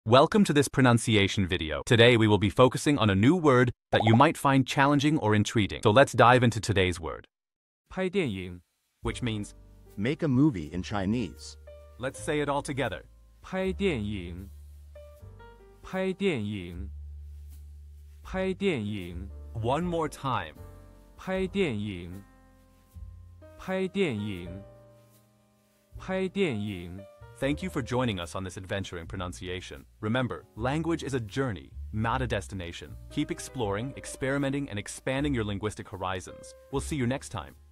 Welcome to this pronunciation video. Today we will be focusing on a new word that you might find challenging or intriguing. So let's dive into today's word, 拍电影 which means, Make a movie in Chinese. let's say it all together. 拍电影拍电影拍电影 One more time. 拍电影拍电影拍电影 Thank you for joining us on this adventure in pronunciation. Remember, language is a journey, not a destination. Keep exploring, experimenting, and expanding your linguistic horizons. We'll see you next time.